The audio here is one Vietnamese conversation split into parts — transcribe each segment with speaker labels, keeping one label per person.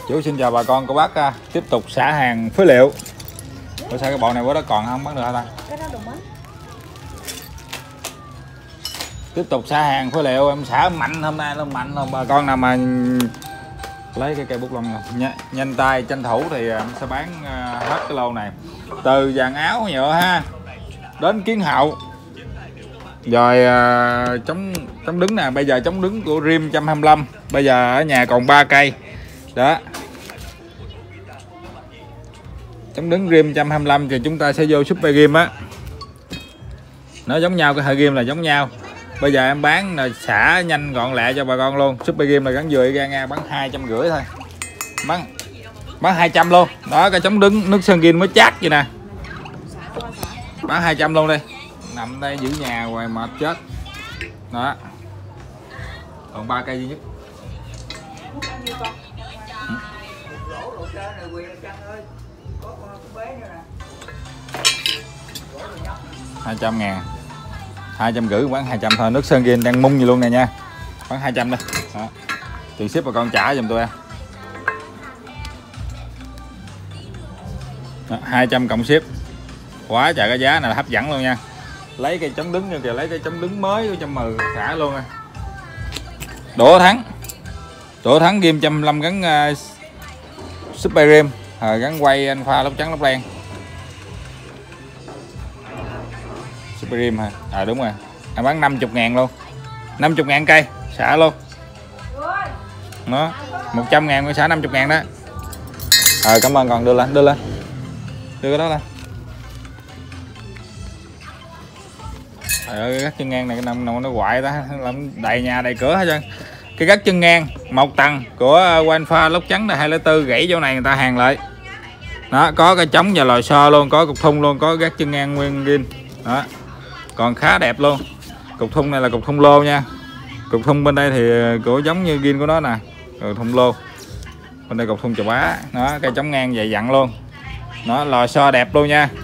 Speaker 1: Chú xin chào bà con cô bác, tiếp tục xả hàng phế liệu. Ủa sao cái bộ này quá đó còn không bán được hả ta?
Speaker 2: Cái đó đụng
Speaker 1: Tiếp tục xả hàng phế liệu, em xả mạnh hôm nay nó mạnh không bà con nào mà lấy cái cây bút lông này nhanh tay tranh thủ thì em sẽ bán hết cái lô này, từ dàn áo nhựa ha đến kiến hậu rồi chống đứng nè. Bây giờ chống đứng của Rim 125 bây giờ ở nhà còn 3 cây đó. Chống đứng Rim 125 thì chúng ta sẽ vô Super Rim á, nó giống nhau, cái hệ rim là giống nhau. Bây giờ em bán là xả nhanh gọn lẹ cho bà con luôn. Super Rim là gắn dừa ra nghe, bán 250 thôi, bán 200 luôn đó. Cái chống đứng nước sơn rim mới chát vậy nè, bán 200 luôn đi. Nằm đây giữ nhà hoài mệt chết đó. Còn 3 cây duy nhất. Hai 200.000, 250 bán 200 thôi. Nước sơn rim đang mung gì luôn nè nha, bán 200 đây đó. Tiền ship bà con trả giùm tôi em. 200 cộng ship, quá trời cái giá này là hấp dẫn luôn nha. Lấy cây chống đứng như kìa, lấy cây chống đứng mới của 110 xả luôn à. Đỗ Thắng Rim 125 gắn Super Rim gắn quay Alpha lốc trắng lốc đen. Super Rim hả? Đúng rồi, em bán 50.000 luôn, 50.000 cây xả luôn nó. 100.000 mới xả 50.000 đó. Cảm ơn, còn đưa cái đó lên. Trời ơi, cái gác chân ngang này cái nằm nó quại đó, làm đầy nhà đầy cửa hết trơn. Cái gác chân ngang 1 tầng của Alpha lốc trắng là 204 gãy chỗ này người ta hàng lại đó, có cái trống và lò xo luôn, có cục thun luôn, có gác chân ngang nguyên rin đó, còn khá đẹp luôn. Cục thun này là cục thun lô nha, cục thun bên đây thì của giống như rin của nó nè, rồi thun lô bên đây cục thun chà bá đó. Cây trống ngang dày dặn luôn nó, lò xo đẹp luôn nha.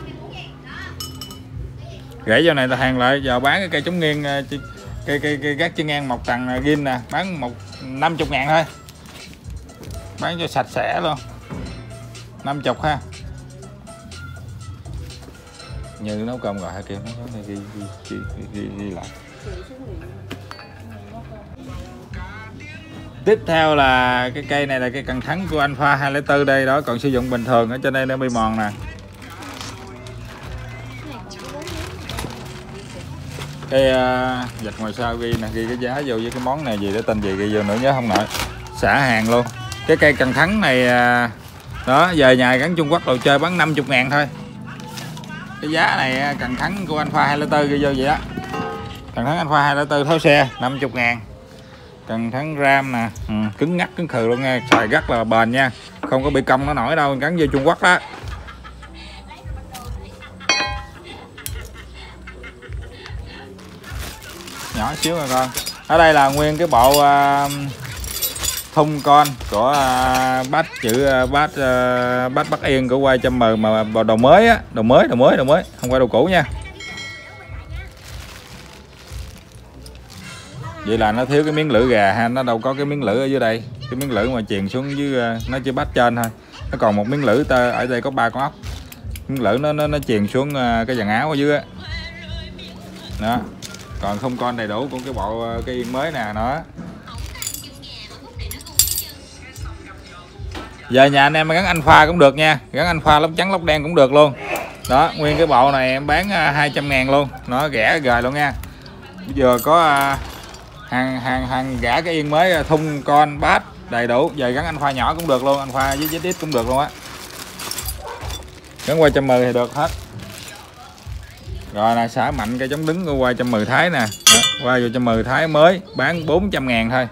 Speaker 1: Gãy chỗ này ta hàng lại. Giờ bán cái cây chống nghiêng, cây gác chân ngang 1 tầng rim nè, bán 50.000 thôi, bán cho sạch sẽ luôn, 50 ha. Như nấu cơm rồi hay kêu nó ghi lại. Tiếp theo là cái cây này là cây cần thắng của Alpha 204 đây đó, còn sử dụng bình thường. Ở trên đây nó bị mòn nè. Cái vạch ngoài sau ghi nè, ghi cái giá vô với cái món này gì đó, tên gì ghi vô nữa nhớ không nổi. Xả hàng luôn. Cái cây cần thắng này đó, về nhà gắn Trung Quốc đồ chơi bán 50.000 thôi. Cái giá này cần thắng của Alpha 204 ghi vô vậy đó. Cần thắng Alpha 204 tháo xe 50.000. Cần thắng ram nè, cứng ngắc cứng khừ luôn nha, xài rất là bền nha, không có bị cong nó nổi đâu, gắn vô Trung Quốc đó. Nhỏ xíu rồi con. Ở đây là nguyên cái bộ thun con của bát chữ bát Bắc Yên của quay 110 mà đồ mới á, đồ mới, không phải đồ cũ nha. Vậy là nó thiếu cái miếng lưỡi gà ha, nó đâu có cái miếng lưỡi ở dưới đây, cái miếng lưỡi mà chèn xuống dưới nó chỉ bát trên thôi, nó còn một miếng lưỡi ở đây có 3 con ốc, miếng lưỡi nó chèn xuống cái dàn áo ở dưới á đó. Còn không con đầy đủ của cái bộ cây yên mới nè nó. Giờ nhà anh em gắn Alpha cũng được nha, gắn Alpha lốc trắng lốc đen cũng được luôn đó. Nguyên cái bộ này em bán 200.000 luôn, nó rẻ gời luôn nha. Bây giờ có hàng gã cái yên mới, thun con bát đầy đủ. Giờ gắn Alpha nhỏ cũng được luôn, Alpha với ZX cũng được luôn á, gắn qua 110 thì được hết. Rồi là xả mạnh cây chống đứng của qua 110 Thái nè, qua vô 110 Thái mới bán 400.000 thôi,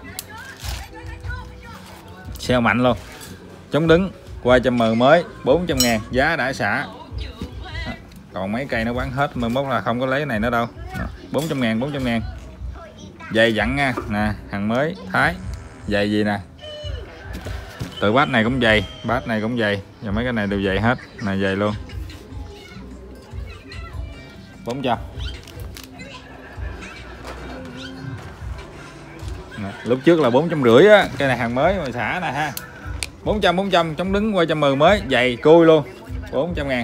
Speaker 1: sale mạnh luôn. Chống đứng qua 110 mới 400.000, giá đã xả. Còn mấy cây nó bán hết, 11 là không có lấy này nữa đâu. 400.000. Dày dặn nha nè, hàng mới Thái. Dày gì nè, từ bát này cũng dày, bát này cũng dày, và mấy cái này đều dày hết, này dày luôn. 400. Lúc trước là 450 á, cây này hàng mới mà xả nè ha. 400 chống đứng qua 110 mới giày cui luôn, 400.000.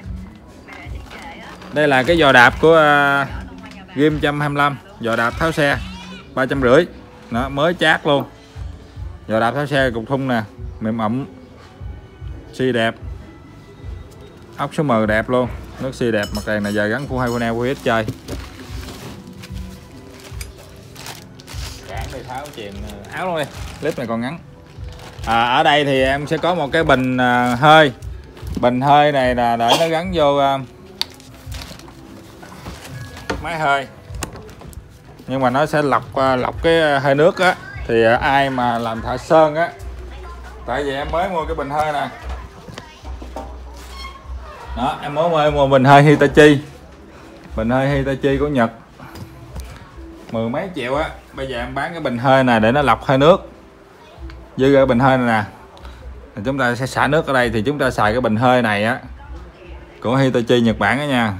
Speaker 1: Đây là cái giò đạp của Ghim 125, giò đạp tháo xe 350, nó mới chát luôn. Giò đạp tháo xe cục thun nè, mềm ẩm, xi đẹp, ốc số M đẹp luôn, nước xi đẹp, mặt đèn này giờ gắn full hai neo full chơi. Cản đi tháo chuyền áo luôn đi, clip này còn ngắn. Ở đây thì em sẽ có một cái bình hơi. Bình hơi này là để nó gắn vô máy hơi, nhưng mà nó sẽ lọc cái hơi nước á. Thì ai mà làm thợ sơn á, tại vì em mới mua cái bình hơi nè đó, em mới mua bình hơi Hitachi, bình hơi Hitachi của Nhật, 10 mấy triệu á. Bây giờ em bán cái bình hơi này để nó lọc hơi nước. Dư cái bình hơi này nè, thì chúng ta sẽ xả nước ở đây, thì chúng ta xài cái bình hơi này á của Hitachi Nhật Bản đó nha.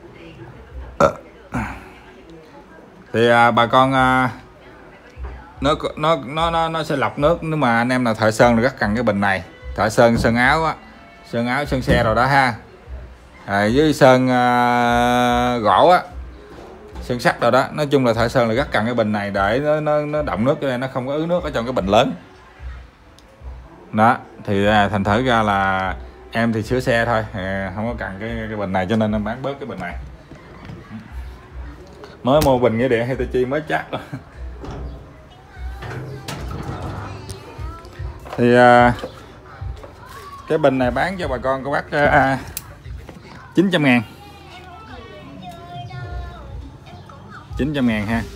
Speaker 1: Thì bà con nó sẽ lọc nước. Nếu mà anh em nào thợ sơn thì rất cần cái bình này. Thợ sơn áo á, sơn áo sơn xe rồi đó ha. Với sơn gỗ á, sơn sắt rồi đó. Nói chung là thợ sơn là rất cần cái bình này để nó động nước, cho nên nó không có ứ nước ở trong cái bình lớn đó. Thì thành thử ra là em thì sửa xe thôi, không có cần cái bình này, cho nên em bán bớt cái bình này. Mới mua bình nghĩa điện Hitachi mới chắc rồi. Thì cái bình này bán cho bà con có bác 900.000, 900.000 ha.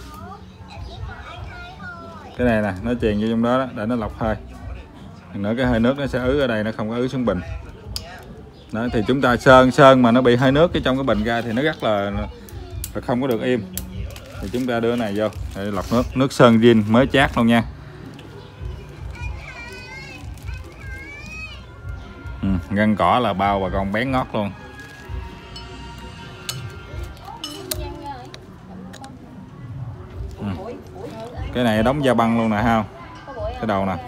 Speaker 1: Cái này nè, nó chèn vô trong đó, để nó lọc hơi. Nữa cái hơi nước nó sẽ ứ ở đây, nó không có ứ xuống bình đó. Thì chúng ta sơn mà nó bị hơi nước cái trong cái bình ra thì nó rất là không có được im. Thì chúng ta đưa cái này vô để lọc nước sơn zin mới chát luôn nha. Gân cỏ là bao bà con bén ngót luôn. Cái này đóng da băng luôn nè ha, cái đầu nè.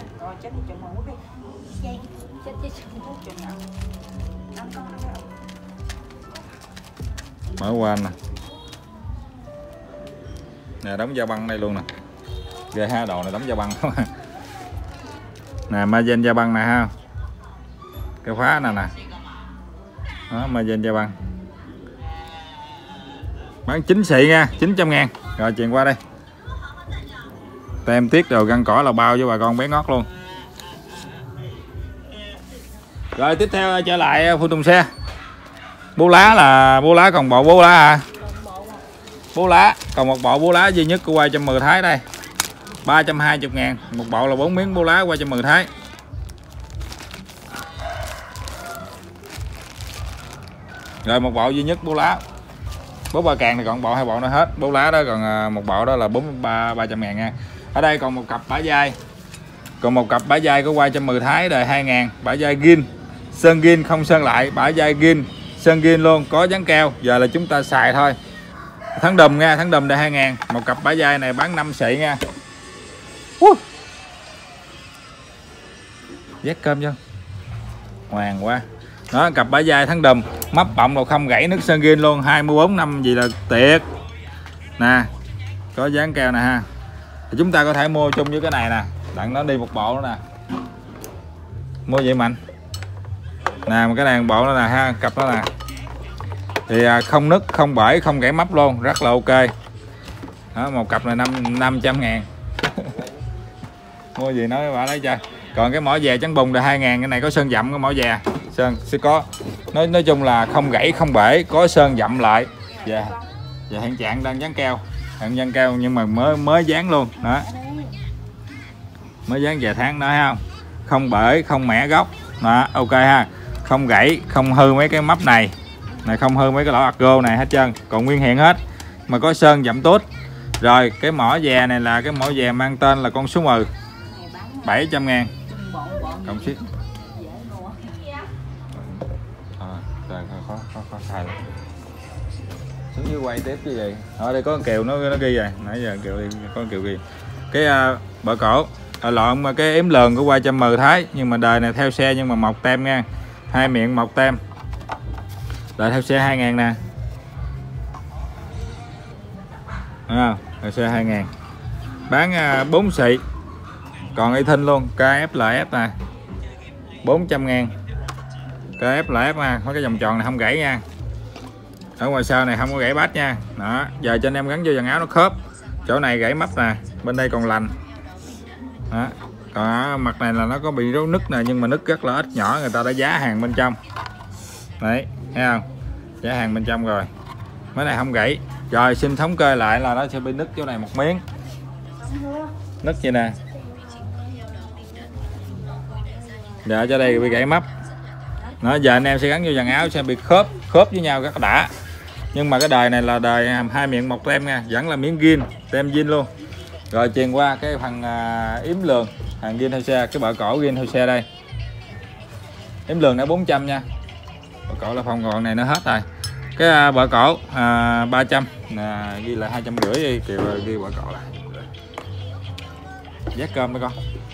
Speaker 1: Mở qua nè, nè đóng da băng đây luôn nè. Ghê ha, đồ này đóng da băng nè, mazen da băng nè ha, cái khóa nè nè đó, mazen da băng. Bán chính xị nha, 900.000. Rồi chuyền qua đây, tem tiết đồ găng cỏ là bao cho bà con bé ngót luôn. Rồi tiếp theo trở lại phụ tùng xe. Bố lá là bố lá, còn bộ bố lá à? Bố lá còn một bộ bố lá duy nhất của quay 110 Thái đây, 320.000. Một bộ là 4 miếng bố lá quay 110 Thái. Rồi một bộ duy nhất bố lá. Bố ba càng thì còn bộ, hai bộ nữa hết. Bố lá đó còn một bộ đó là 300.000 nha. Ở đây còn một cặp bả vai. Còn một cặp bả vai của quay 110 Thái đời 2000, bả vai gin, sơn gin không sơn lại, bả vai gin, sơn gin luôn, có dán keo. Giờ là chúng ta xài thôi. Tháng đùm nha, tháng đùm đời 2000. Một cặp bả vai này bán 5 xị nha. Vét cơm chưa? Hoàng quá. Đó, cặp bả vai tháng đùm, mấp bọng đồ không gãy, nước sơn gin luôn, 24 năm gì là tiệt. Nè, có dán keo nè ha. Thì chúng ta có thể mua chung với cái này nè, đặng nó đi một bộ nữa nè. Mua vậy mạnh. Nè, một cái này một bộ nữa nè ha, cặp đó nè. Thì không nứt, không bể, không gãy mấp luôn, rất là ok. Đó, một cặp này 500.000. Mua gì nói bà lấy chơi. Còn cái mỏ dè trắng bùng là 2000, cái này có sơn dặm, cái mỏ dè sơn sẽ có. Nói chung là không gãy, không bể, có sơn dặm lại. Dạ. Dạ hiện trạng đang dán keo. Hiện dán keo nhưng mà mới dán luôn. Đó. Mới dán vài tháng đó thấy không? Không bể, không mẻ góc. Đó, ok ha. Không gãy, không hư mấy cái mấp này. Này không hư mấy cái lỗ argo này hết trơn, còn nguyên hiện hết. Mà có sơn dặm tốt. Rồi, cái mỏ dè này là cái mỏ dè mang tên là con số 10. 700.000. Cộng ship. Khó xài lắm. Xuống dưới quay tiếp cái gì? Ở đây có con kèo nó ghi rồi, nãy giờ kèo đi, có con kèo ghi. Cái bờ cổ lộn mà cái yếm lườn của qua 110 Thái, nhưng mà đời này theo xe nhưng mà mọc tem nha, hai miệng mọc tem. Đời theo xe 2.000 nè, đúng không? Theo xe 2.000, bán 4 xị, còn y thinh luôn. KFLF nè 400.000, KFLF nha, mấy cái vòng tròn này không gãy nha, ở ngoài sau này không có gãy bát nha. Đó, giờ cho anh em gắn vô dàn áo nó khớp, chỗ này gãy mấp nè, bên đây còn lành. Đó, còn ở mặt này là nó có bị rốt nứt nè, nhưng mà nứt rất là ít nhỏ, người ta đã giá hàng bên trong đấy, thấy không, giá hàng bên trong rồi, mấy này không gãy. Rồi xin thống kê lại là nó sẽ bị nứt chỗ này một miếng, nứt vậy nè, giờ cho đây bị gãy mấp. Đó, giờ anh em sẽ gắn vô dàn áo sẽ bị khớp với nhau rất đã. Nhưng mà cái đời này là đời hai miệng một tem nha, vẫn là miếng zin, tem zin luôn. Rồi truyền qua cái phần yếm lườn, hàng zin theo xe, cái bợ cổ zin theo xe đây, yếm lườn đã 400 nha, bợ cổ là phòng còn này nó hết rồi. Cái bợ cổ 300 nè, ghi lại 250 đi, kiểu ghi bợ cổ lại. Giác cơm mấy con.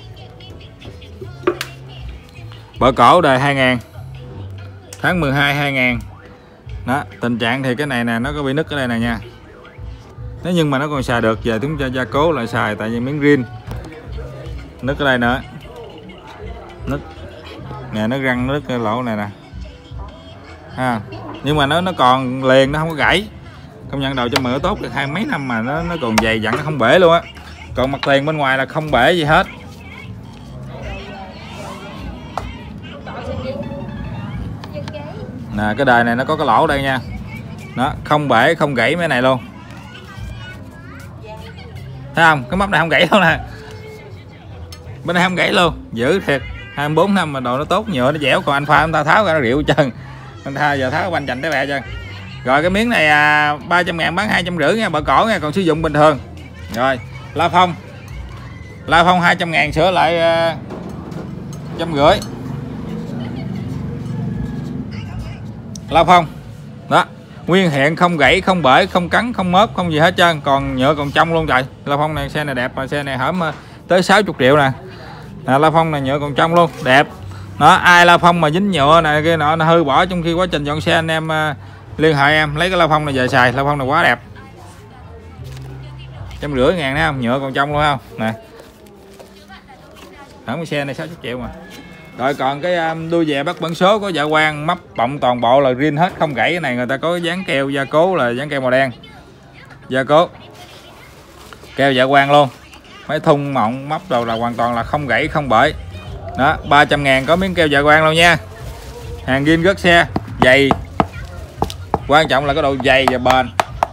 Speaker 1: Bợ cổ đời 2.000, tháng 12 2.000. Đó, tình trạng thì cái này nè nó có bị nứt ở đây nè nha. Nếu nhưng mà nó còn xài được, giờ chúng ta gia cố lại xài, tại vì miếng rin nứt ở đây nữa, nứt nè, nó răng nứt cái lỗ này nè ha. Nhưng mà nó còn liền, nó không có gãy. Công nhận đầu cho mượn tốt được 20 mấy năm mà nó còn dày dặn, nó không bể luôn á. Còn mặt tiền bên ngoài là không bể gì hết. Nè, cái đời này nó có cái lỗ đây nha. Đó, không bể không gãy mấy này luôn, thấy không, cái móc này không gãy luôn nè, bên này không gãy luôn, giữ thiệt. 24 năm mà đồ nó tốt, nhựa nó dẻo. Còn anh pha chúng ta tháo ra nó rượu chân, anh tha giờ tháo banh chành cái bẹ chân. Rồi cái miếng này 300.000 bán 250 nha, bợ cổ nha, còn sử dụng bình thường. Rồi la phong 200.000, sửa lại 150. La phong đó, nguyên hiện, không gãy không bể không cắn không mớp không gì hết trơn, còn nhựa còn trong luôn. Trời, la phong này xe này đẹp, mà xe này hởm tới 60 triệu nè. La phong này nhựa còn trong luôn, đẹp. Đó, ai la phong mà dính nhựa này kia nọ nó hư bỏ trong khi quá trình dọn xe, anh em liên hệ em lấy cái la phong này về xài. La phong này quá đẹp, 150.000 thấy không, nhựa còn trong luôn không nè. Hẳn cái xe này 60 triệu mà. Rồi còn cái đuôi dè bắt bản số có dạ quang, mấp bọng toàn bộ là rin hết, không gãy. Cái này người ta có dán keo gia cố là dán keo màu đen, gia cố keo dạ quang luôn. Mấy thun mọng mấp đầu là hoàn toàn là không gãy không bể. Đó, 300.000 có miếng keo dạ quang luôn nha. Hàng zin rất xe dày, quan trọng là cái độ dày và bền.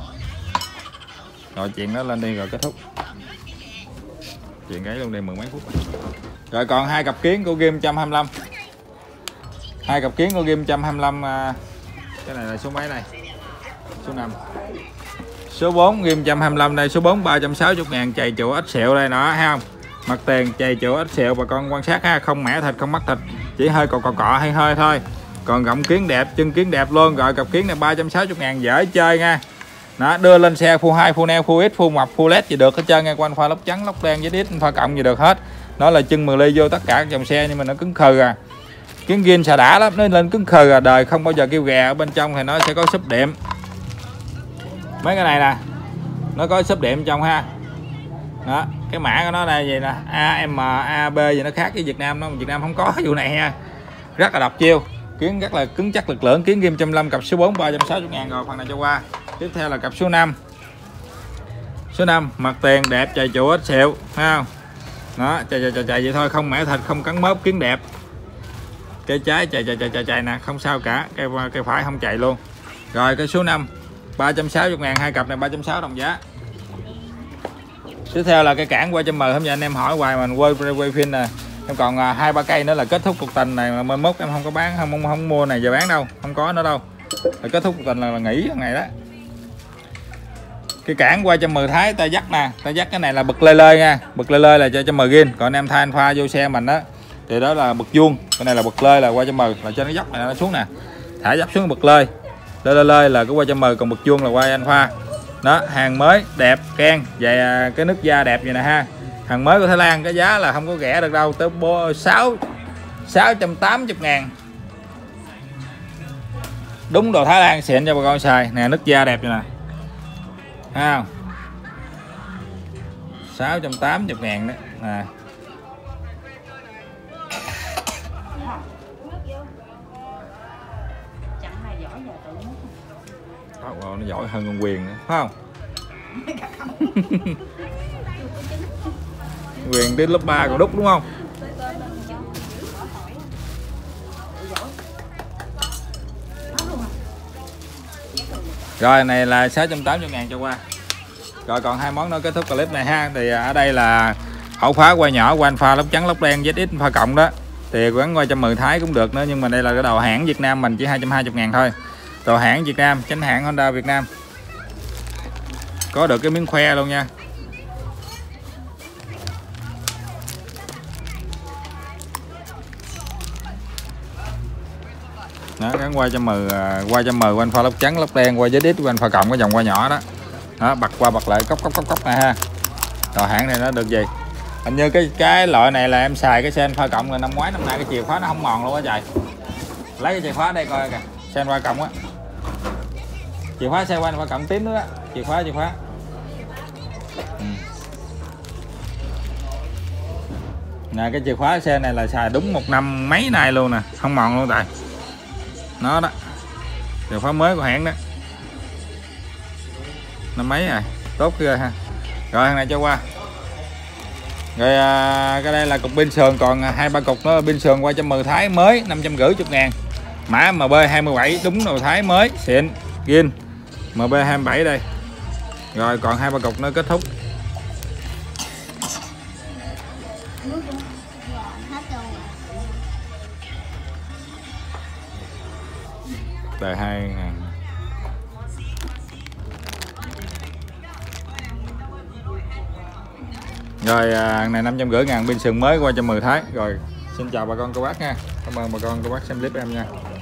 Speaker 1: Rồi chuyện đó lên đi rồi kết thúc. Chuyện ấy luôn đi 10 mấy phút rồi. Rồi còn hai cặp kiến của Ghim 125, hai cặp kiến của Ghim 125. Cái này là số mấy này, số 5, số 4 Ghim 125 đây. Số 4 360.000, chày chụa ít sẹo đây nó, thấy không, mặt tiền chày chụa ít sẹo, bà con quan sát ha, không mẻ thịt không mắc thịt, chỉ hơi cọ hay hơi thôi. Còn gọng kiến đẹp, chân kiến đẹp luôn. Rồi cặp kiến này 360.000, dễ chơi nha. Đó, đưa lên xe full 2, full neo, full X, full mập, full LED gì được hết trơn nha. Quanh pha lốc trắng, lốc đen với đít pha cộng gì được hết. Nó là chân 10 ly vô tất cả các dòng xe, nhưng mà nó cứng khừ à. Kiến zin xà đã lắm, nó lên cứng khừ à, đời không bao giờ kêu ghè. Ở bên trong thì nó sẽ có súp đệm. Mấy cái này nè, nó có súp đệm trong ha. Đó, cái mã của nó đây gì nè, AM, AB gì nó khác với Việt Nam, nó Việt Nam không có vụ này ha. Rất là độc chiêu. Kiến rất là cứng chắc lực lượng. Kiến Ghim 125 cặp số 4 360.000 rồi, phần này cho qua. Tiếp theo là cặp số 5. Số 5 mặt tiền đẹp, chày chụa ít sẹo, thấy không? Đó, chạy vậy thôi, không mẻ thịt không cắn mớp, kiến đẹp. Cây trái chạy nè, không sao cả. Cây phải không chạy luôn. Rồi cái số 5 360.000, hai cặp này 360 đồng giá. Tiếp theo là cây cản qua 110. Hôm giờ anh em hỏi hoài mình quay phim nè. Em còn 2-3 cây nữa là kết thúc cuộc tình này, mà mai mốt em không có bán, không mua này giờ bán đâu, không có nữa đâu. Là kết thúc cuộc tình là nghỉ ngày đó. Cái cản qua 110 Thái ta dắt nè, ta dắt cái này là bực lê lê nha, bực lê lê là cho 110 rin. Còn anh em thay anh pha vô xe mình đó thì đó là bực vuông, cái này là bực lê là qua 110, là cho nó dốc này nó xuống nè, thả dốc xuống bực lê, lê là cái qua 110, còn bực vuông là qua anh pha. Đó, hàng mới đẹp keng, về cái nước da đẹp vậy nè ha. Hàng mới của Thái Lan cái giá là không có rẻ được đâu, tới 680 ngàn. Đúng đồ Thái Lan xịn cho bà con xài nè, nước da đẹp như nè, thấy không? 680 ngàn đó nè. Nó giỏi hơn con Quyền nữa, phải không? Quyền đến lớp 3 còn đúc đúng không? Rồi này là 680 ngàn cho qua. Rồi còn hai món nữa kết thúc clip này ha. Thì ở đây là hậu phá quay nhỏ, quanh pha lốc trắng, lốc đen, ZX pha cộng đó. Thì quán qua 110 Thái cũng được nữa, nhưng mà đây là cái đầu hãng Việt Nam mình chỉ 220 ngàn thôi. Đồ hãng Việt Nam, chính hãng Honda Việt Nam. Có được cái miếng khoe luôn nha. Đó, gắn qua 110 quanh pha lốc trắng, lốc đen, qua ZX, quanh pha cộng cái dòng qua nhỏ đó. Đó, bật qua bật lại cốc này ha. Đồ hãng này nó được gì? Hình như cái loại này là em xài cái sen pha cộng là năm ngoái, năm nay cái chìa khóa nó không mòn luôn á trời. Lấy cái chìa khóa đây coi kìa, sen pha cộng á. Chìa khóa xe quanh pha cộng tím nữa á, chìa khóa. Nè cái chìa khóa xe này là xài đúng 1 năm mấy nay luôn nè, không mòn luôn tại. Nó đó. Chìa khóa mới của hãng đó. Năm mấy rồi, tốt ghê ha. Rồi thằng này cho qua. Rồi cái đây là cục pin sườn, còn 2-3 cục nữa pin sườn qua 110 Thái mới 550 ngàn. Mã MB27 đúng đồ Thái mới xịn zin MB27 đây. Rồi còn 2-3 cục nữa kết thúc. Đời 2.000. Rồi này 550 ngàn pin sườn mới qua 110 Thái. Rồi xin chào bà con cô bác nha. Cảm ơn bà con cô bác xem clip em nha.